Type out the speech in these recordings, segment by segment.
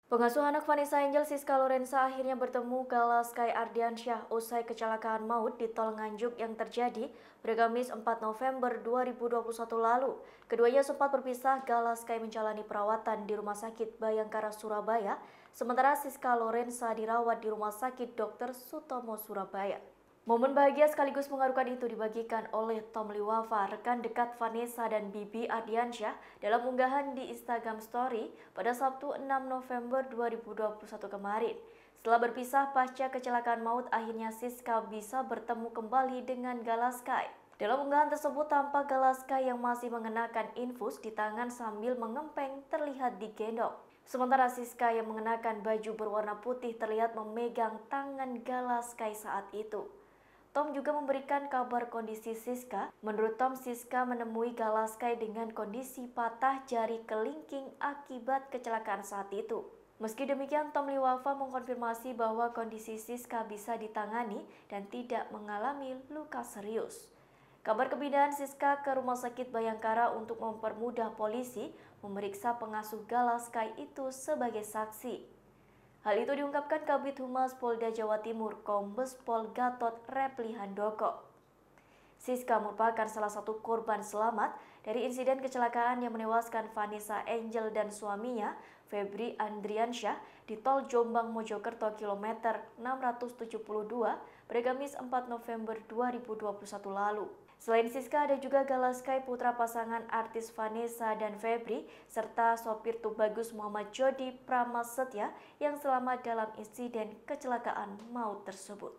Pengasuh anak Vanessa Angel Siska Lorenza akhirnya bertemu Gala Sky Ardiansyah usai kecelakaan maut di Tol Nganjuk yang terjadi pada Kamis 4 November 2021 lalu. Keduanya sempat berpisah. Gala Sky menjalani perawatan di Rumah Sakit Bayangkara Surabaya, sementara Siska Lorenza dirawat di Rumah Sakit Dr. Sutomo Surabaya. Momen bahagia sekaligus mengharukan itu dibagikan oleh Tom Liwafa, rekan dekat Vanessa dan Bibi Ardiansyah dalam unggahan di Instagram Story pada Sabtu 6 November 2021 kemarin. Setelah berpisah pasca kecelakaan maut, akhirnya Siska bisa bertemu kembali dengan Gala Sky. Dalam unggahan tersebut tampak Gala Sky yang masih mengenakan infus di tangan sambil mengempeng terlihat digendong. Sementara Siska yang mengenakan baju berwarna putih terlihat memegang tangan Gala Sky saat itu. Tom juga memberikan kabar kondisi Siska. Menurut Tom, Siska menemui Gala Sky dengan kondisi patah jari kelingking akibat kecelakaan saat itu. Meski demikian, Tom Liwafa mengkonfirmasi bahwa kondisi Siska bisa ditangani dan tidak mengalami luka serius. Kabar kepindahan Siska ke Rumah Sakit Bayangkara untuk mempermudah polisi memeriksa pengasuh Gala Sky itu sebagai saksi. Hal itu diungkapkan Kabid Humas Polda Jawa Timur, Kombes Pol Gatot Repli Handoko. Siska merupakan salah satu korban selamat dari insiden kecelakaan yang menewaskan Vanessa Angel dan suaminya, Febri Andriansyah, di Tol Jombang Mojokerto kilometer 672 pada Kamis 4 November 2021 lalu. Selain Siska, ada juga Gala Sky, putra pasangan artis Vanessa dan Febri, serta sopir Tubagus Muhammad Jody Prasetya yang selamat dalam insiden kecelakaan maut tersebut.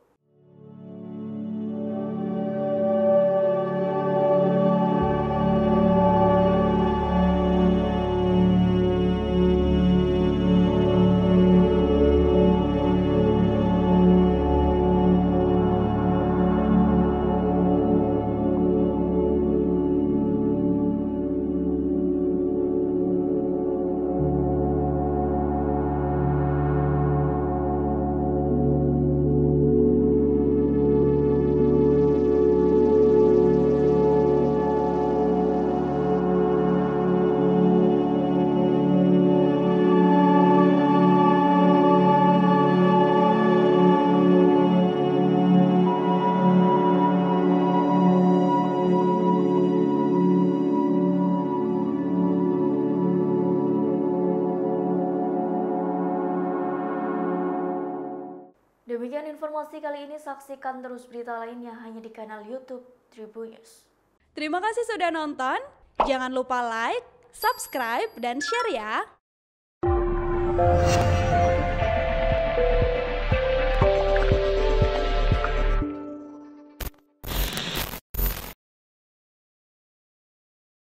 Demikian informasi kali ini, saksikan terus berita lainnya hanya di kanal YouTube Tribun News. Terima kasih sudah nonton, jangan lupa like, subscribe, dan share ya!